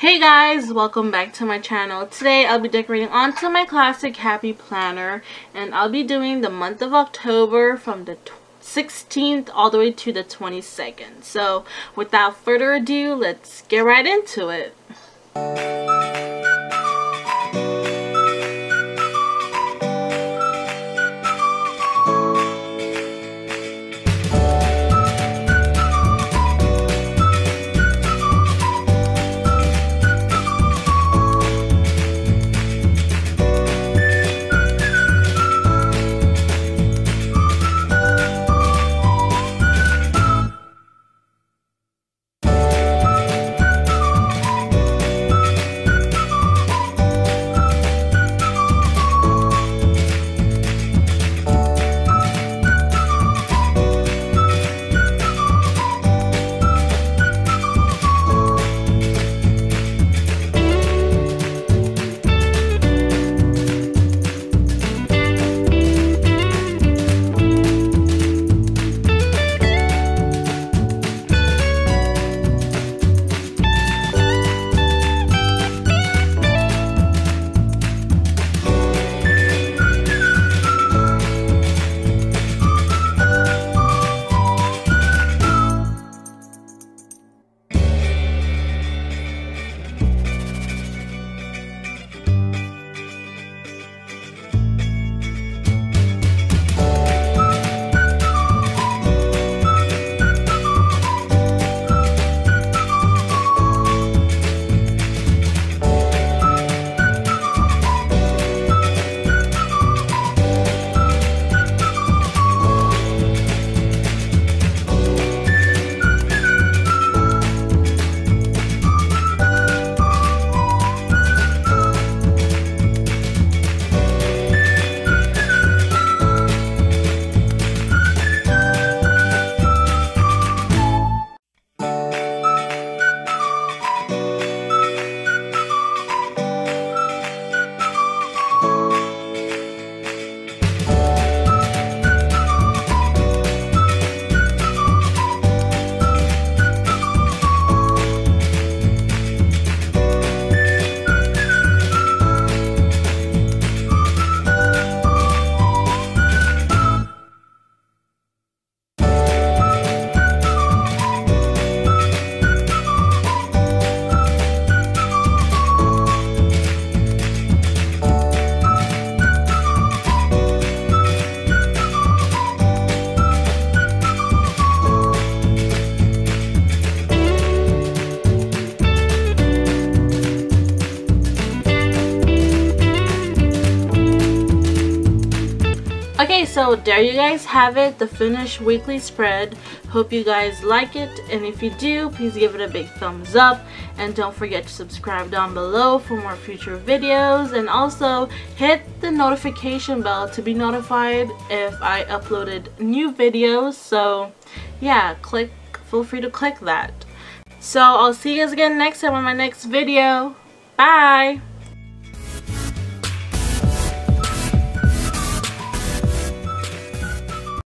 Hey guys, welcome back to my channel. Today I'll be decorating onto my classic Happy Planner, and I'll be doing the month of October from the 16th all the way to the 22nd. So without further ado, let's get right into it. Okay, so there you guys have it, the finished weekly spread. Hope you guys like it, and if you do, please give it a big thumbs up, and don't forget to subscribe down below for more future videos, and also hit the notification bell to be notified if I uploaded new videos. So yeah, feel free to click that. So I'll see you guys again next time on my next video. Bye!